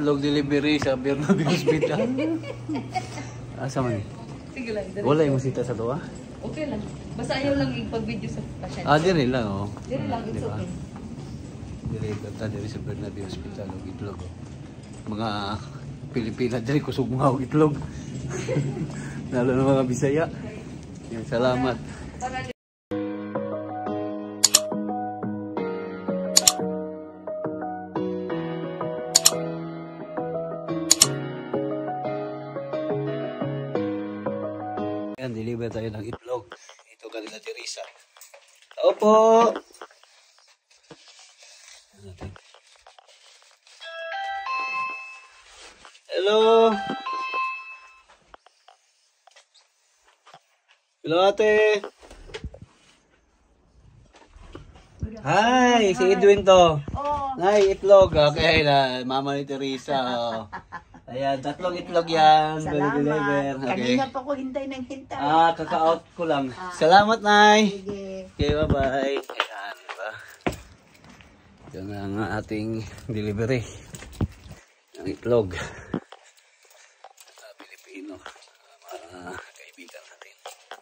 itlog delivery sa Bernabe Hospital. Asa man? Sige lang. Wala yung musita sa tuwa? Okay lang. Basta ayaw lang ipag-video sa pasyente. Diri lang, oh. Diri lang, it's okay. Diri kanta diri sa Bernabe Hospital og itlog. Mga Pilipina diri kusog mga og itlog. Lalo na mga Bisaya. Yan, salamat. Yan, deliver tayo ng itlog. Ito kanila Teresa. Opo! Hello! Hello, ate! Hi! Si Edwin to. Hi, itlog. Okay na, mama ni Teresa. Ayan, 3 itlog yan. Salamat. Okay. Kanina pa ko hintay ng hintay. Kaka-out ko lang. Salamat, Nay! Sige. Okay, bye-bye. Ayan, diba? Ito na ang ating delivery. Ang itlog. Pilipino. Mga kaibigan natin.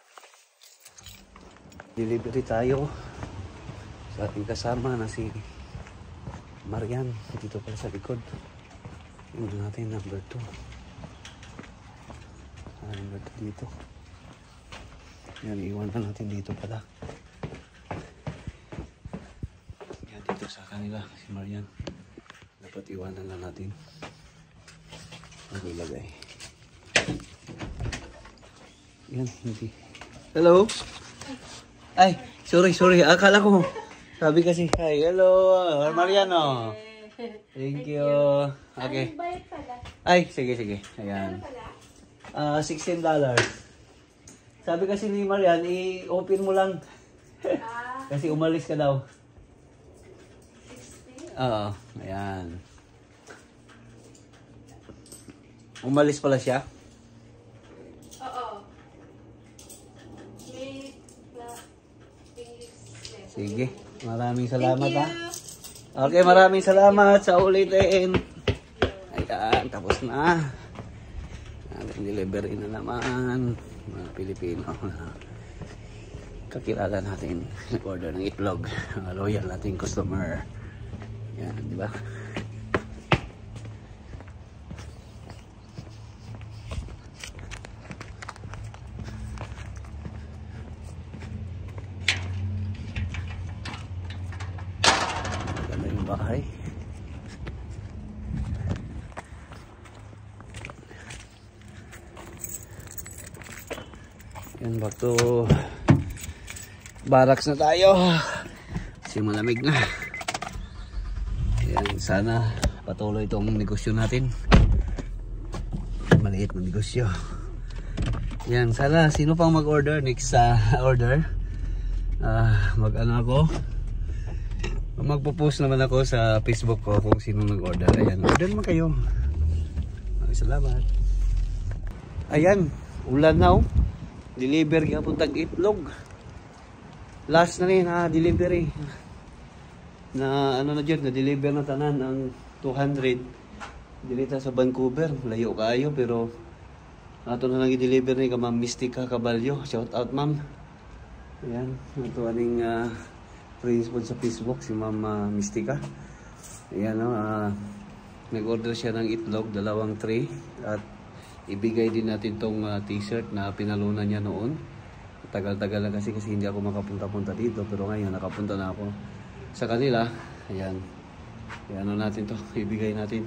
Delivery tayo sa ating kasama na si Marian. Dito pala sa likod. Yung natin number 2. Number 2 dito. Yan, iwan na natin dito pala. Yan, dito sa kanila, si Marian. Dapat iwanan na natin. Ang ilagay. Yan, hindi. Hello? Ay, sorry. Akala ko. Sabi kasi, hi, hello, Mariano. Thank you. Okay. Ay, sige. Ayan. $16. Sabi kasi ni Marian, i-open mo lang. Kasi umalis ka daw. 16? Oo, ayan. Umalis pala siya? Oo. Sige, maraming salamat ha. Okay, maraming salamat sa ulitin. Ayan, tapos na. Ating delivery na naman. Mga Pilipino. Kakilala natin. Nag-order ng itlog. Mga loyal nating customer. Yan, di ba? Maganda yung bahay. Yan, back to barracks na tayo. Kasi malamig na. Yan, sana patuloy itong negosyo natin. Maliit na negosyo. Yan, sana sino pang mag-order next order. Mag-ano ako. Magpo-post naman ako sa Facebook ko kung sino nag-order. Ayan, order naman kayo. Salamat. Ayan, ulan na oh. Deliver kaya puntag itlog. Last na rin delivery. Na ano na dyan, na-deliver na tanan ang 200. Dilita sa Vancouver. Layo kayo pero ato na lang i-deliver ni ka Ma'am Mystica Caballo. Shout out ma'am. Ayan, ito aning principal sa Facebook si Ma'am Mystica. Ayan nag-order siya ng itlog, 2 tray at ibigay din natin tong t-shirt na pinalunan niya noon. Tagal-tagal na kasi hindi ako makapunta-punta dito. Pero ngayon nakapunta na ako sa kanila. Ayan. Ayan natin to. Ibigay natin.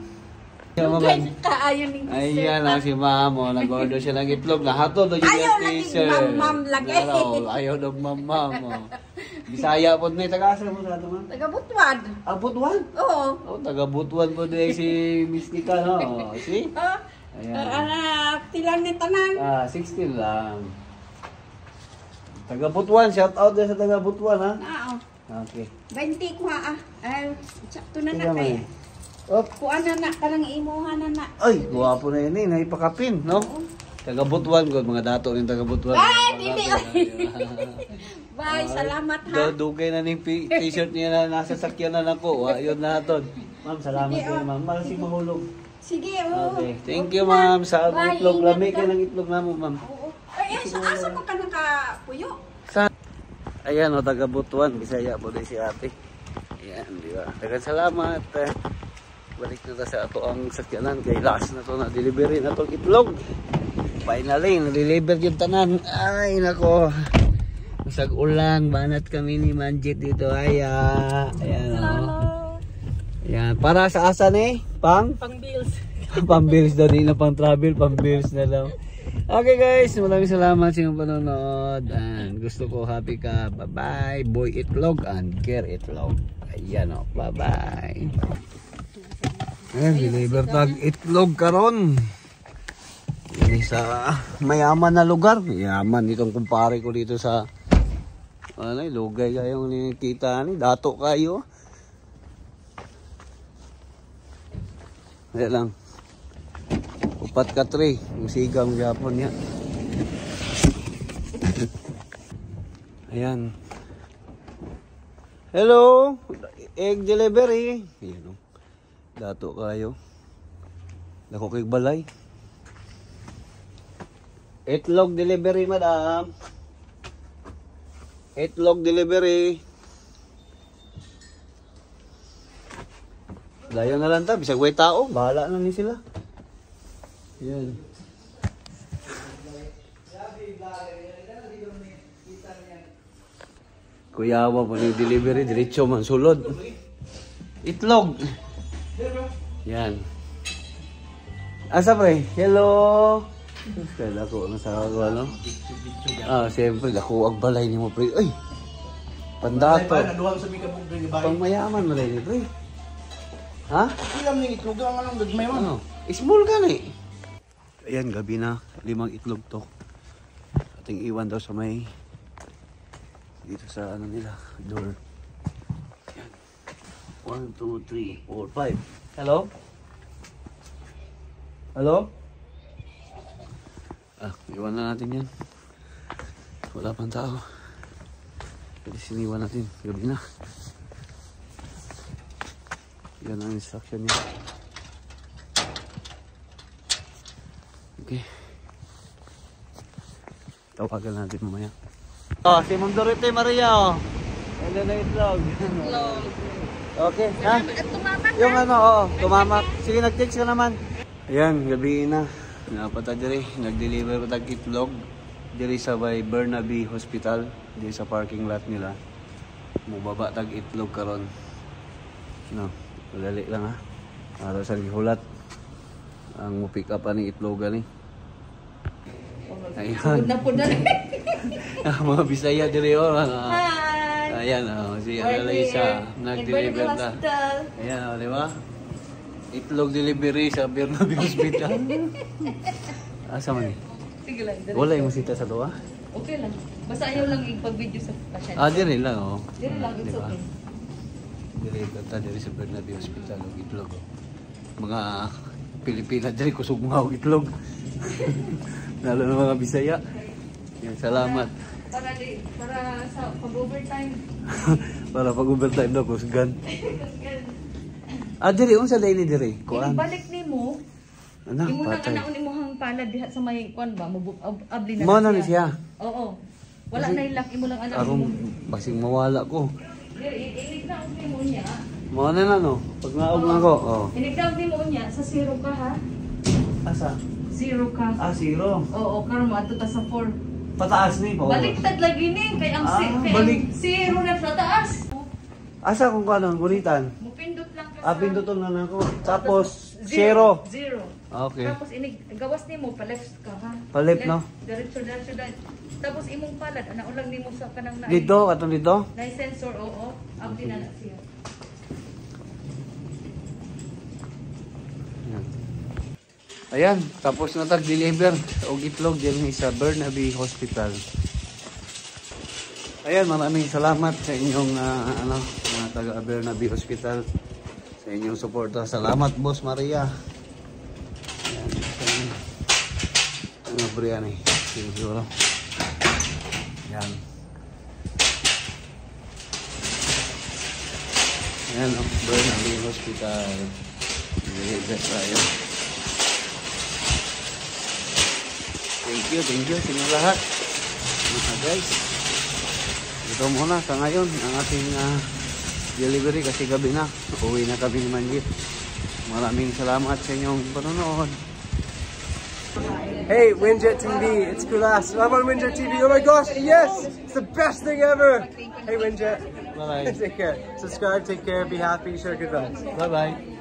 Ayan si Ma'am. Nag-order siya ng itlog. Nahatod o yung t-shirt. Ayaw ng Ma'am. Bisaya po na. Taga-asa mo sa ito ma'am? Taga-Butuan. Butuan? Oo. Taga-Butuan po din si Mystica. No? See? Ayan. Tilang ni tanan. 16 lang. Taga-Butuan, shout out din sa taga-Butuan ha. Oo. Okay. 20 ko ay sakto na Sige, kay. Op. Kuan na karang imuhan na. Ay, guwapo na yun naipakapin, no? Taga-Butuan ko, mga dato rin taga-Butuan. Ay, dili. Bye, salamat ha. Dugay na ning t-shirt niya na nasa sakyan na nako. Ayun na hatod. Ma'am, salamat kayo ma'am. Para si mahulog. Sige, oo. Okay. Thank you, ma'am. Sa Bye, itlog. ingat Lami ka. ka ng itlog na mo, ma'am. Oo. Ay, asa ko ka nakapuyo? Sa ayan, o, taga Butuan. Bisaya po din si ate. Ayan, di ba? Daghang salamat. Balik na ta sa ato ang sakyanan. Kay last na to na delivery na tong itlog. Finally, na-deliver yung tanan. Ay, nako. Masag ulang. Banat kami ni Manjit dito. Ayan, o. Ayan, para sa asan eh? Pang Pang-bills. bills daw, di na pang travel, pang bills na daw. Okay guys, maraming salamat sa inyong panonood. And gusto ko happy ka. Bye-bye. Boy Itlog and Girl Itlog. Ayan o, bye-bye. Ayan, deliver tag itlog karon. Yan sa mayaman na lugar. Yaman itong kumpare ko dito sa lugay kayong nakikita ni. Dato kayo. Ayan lang. Upat ka 3. Musigang Japon niya. Ayan. Hello. Egg delivery. Ayan o. Dato kayo. Dako kay balay. Itlog delivery, madam. Itlog delivery. Layo na lang ta, bisag way tao, bahala na ni sila. Yan. Kuyawa po ni delivery, diretso man sulod. Itlog. Yan. Asa pre? Hello. Kaya ako na sa ano? Siyempre, ako ang balay ni mo pre. Ay! Pandato. Pang mayaman malay ni pre. Ha? Ilam ning itlog ang anong gagmay mo. Ano? Small ka na eh. Ayan, gabi na. 5 itlog to. Ating iwan daw sa may dito sa ano nila, door. Ayan. 1, 2, 3, 4, 5. Hello? Hello? Iwan na natin yan. Wala pang tao. Pwede siniwan natin. Gabi na. Yan ang instruction niya. Okay. Tawagan natin mamaya. Si Ma'am Dorothy Maria, oh. Hello na itlog. Okay, ha? Yung ano, tumamak. Sige, nag-text ka naman. Ayan, gabi na. Napata diri, nag-deliver ko tag itlog. Diri sa by Burnaby Hospital. Diri sa parking lot nila. Mubaba tag itlog karon. No. Madali lang ha. Para sa gihulat. Ang mo-pick up ani itlogan ni. Ayan. Mga Bisaya diri oh. Hi! Ayan oh, si Annalisa nag-deliver na. Ayan oh, di ba? Itlog delivery sa Burnaby Hospital. Asa man ni? Sige lang. Wala yung musita sa tuwa? Okay lang. Basta ayaw lang ipag-video sa pasyente. Diri lang oh. Dili lang, it's Diba? okay. Diri kanta diri sa Burnaby Hospital og itlog. Mga Pilipina diri kusog mga og itlog. Lalo na mga Bisaya. Yan, salamat. Para sa pag-overtime. Para pag overtime daw kusgan. Diri unsa dai ni diri? Kuan. Ibalik nimo. Anak, Imo nang patay. anaon imong palad diha sa may kuan ba, abli na. Mo na ni siya. Oo. Wala na ilak imo lang anak Akong mo. basing mawala ko. Inig-down mo niya. Mo na na no. Pag naog na ko. Oh. Inig-down mo niya sa 0 ka ha. Asa? 0 ka. 0. Oo, karon mo adto ta sa 4. Pataas ni po. Baliktad lagi ni kay ang balik. 0 na sa taas. Asa kung kanon gulitan? Mupindot lang ka sa Pinduton na nako. Tapos 0. 0. Okay. Tapos inig gawas nimo pa left ka ha. Pa left, no? Diretso. Tapos imong palad ana ulang nimo sa kanang na. Dito, katong dito. Na sensor oo. Abdi na siya. Ayan, tapos na tag-deliver og itlog din sa Burnaby Hospital. Ayan, maraming salamat sa inyong mga taga Burnaby Hospital sa inyong suporta. Salamat, Boss Maria. Ayan, ano Brian eh. Siguro. Ayan. Ayan, Burnaby Hospital. Deliver tayo. Thank you sa inyo lahat. Guys, ito muna sa ngayon ang ating delivery kasi gabi na. Uwi na kami ni Manjit. Maraming salamat sa inyong panonood. Hey, Winjet TV, it's Kulas. I'm on Winjet TV. Oh my gosh, yes! It's the best thing ever! Hey, Winjet. Bye-bye. Take care. Subscribe, take care, be happy, share good vibes. Bye-bye.